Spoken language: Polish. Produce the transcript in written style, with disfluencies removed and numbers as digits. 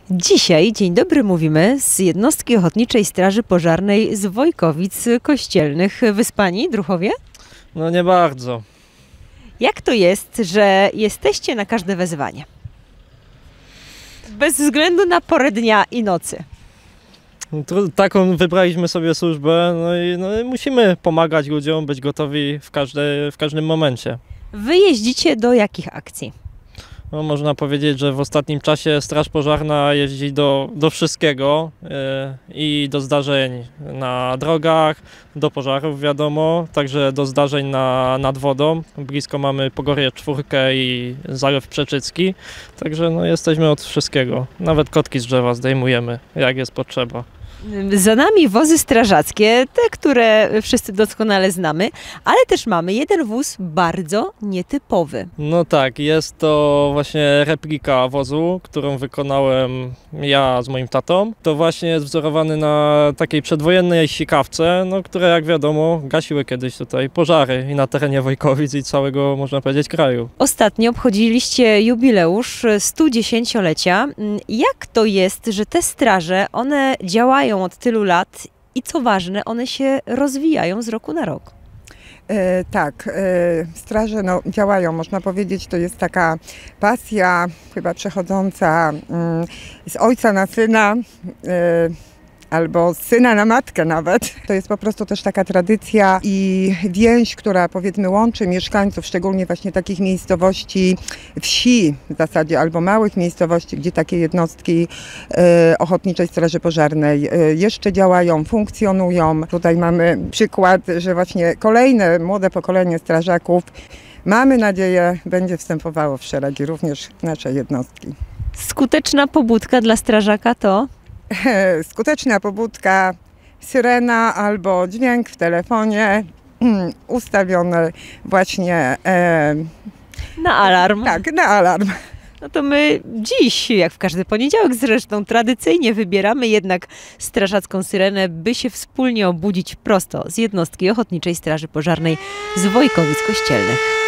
Dzisiaj, dzień dobry, mówimy z jednostki Ochotniczej Straży Pożarnej z Wojkowic Kościelnych. Wyspani, druhowie? No nie bardzo. Jak to jest, że jesteście na każde wezwanie? Bez względu na porę dnia i nocy. Taką wybraliśmy sobie służbę, no i musimy pomagać ludziom, być gotowi w każdym momencie. Wy jeździcie do jakich akcji? No, można powiedzieć, że w ostatnim czasie Straż Pożarna jeździ do wszystkiego i do zdarzeń na drogach, do pożarów wiadomo, także do zdarzeń nad wodą. Blisko mamy Pogorje 4 i Zalew Przeczycki, także no, jesteśmy od wszystkiego. Nawet kotki z drzewa zdejmujemy, jak jest potrzeba. Za nami wozy strażackie, te, które wszyscy doskonale znamy, ale też mamy jeden wóz bardzo nietypowy. No tak, jest to właśnie replika wozu, którą wykonałem ja z moim tatą. To właśnie jest wzorowany na takiej przedwojennej sikawce, no, które jak wiadomo gasiły kiedyś tutaj pożary i na terenie Wojkowic i całego, można powiedzieć, kraju. Ostatnio obchodziliście jubileusz 110-lecia. Jak to jest, że te straże, one działają od tylu lat i co ważne, one się rozwijają z roku na rok? Tak, straże działają, można powiedzieć, to jest taka pasja chyba przechodząca z ojca na syna, albo z syna na matkę nawet. To jest po prostu też taka tradycja i więź, która powiedzmy łączy mieszkańców, szczególnie właśnie takich miejscowości, wsi w zasadzie, albo małych miejscowości, gdzie takie jednostki Ochotniczej Straży Pożarnej jeszcze działają, funkcjonują. Tutaj mamy przykład, że właśnie kolejne młode pokolenie strażaków, mamy nadzieję, będzie wstępowało w szeregi również naszej jednostki. Skuteczna pobudka dla strażaka to? Skuteczna pobudka, syrena albo dźwięk w telefonie ustawiony właśnie na alarm. Tak, na alarm. No to my dziś, jak w każdy poniedziałek zresztą, tradycyjnie wybieramy jednak strażacką syrenę, by się wspólnie obudzić prosto z jednostki Ochotniczej Straży Pożarnej z Wojkowic Kościelnych.